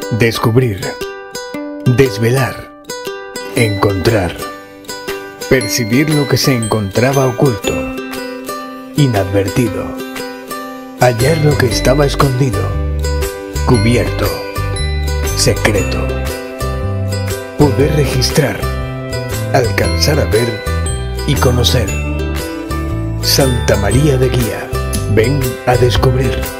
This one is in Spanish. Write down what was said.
Descubrir, desvelar, encontrar, percibir lo que se encontraba oculto, inadvertido, hallar lo que estaba escondido, cubierto, secreto, poder registrar, alcanzar a ver y conocer. Santa María de Guía, ven a descubrir.